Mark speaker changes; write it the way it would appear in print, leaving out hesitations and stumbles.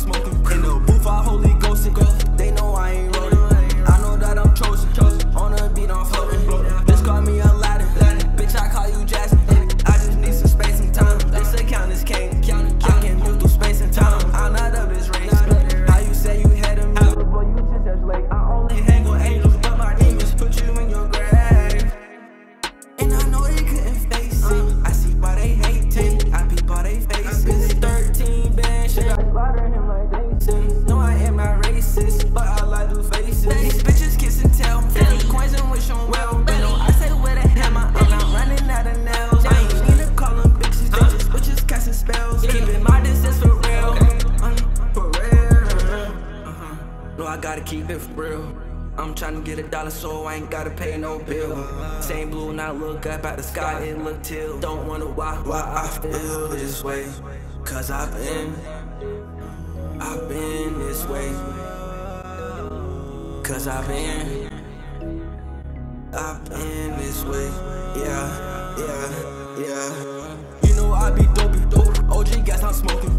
Speaker 1: smoking. In the booth, I holy ghost and they know I ain't rolling. I know that I'm chosen. On the beat, I'm floating. Bitch call me Aladdin. Bitch, I call you Jackson. I just need some space and time. This account is king. I can move through space and time. I'm not of this race. How you say you had a meal, boy, you just as late. I only hang with angels, but my demons put you in your grave. And I know they couldn't face it. I see why they hating. I peep all they faces. 13 band shit, I slaughter him like they say. No, I am not racist, but I like to faces. These bitches kiss and tell. Coins and wish on well. I say with a hammer, I'm not running out of nails. I ain't need to call them bitches, they just bitches casting spells. Keeping my distance for real. For real. No, I gotta keep it for real. I'm tryna get $1 so I ain't gotta pay no bill. Same blue and I look up at the sky and look till. Don't wonder why I feel this way. Cause I've been this way. Cause I've been this way. Yeah. You know I be dope. OG gas I'm smoking.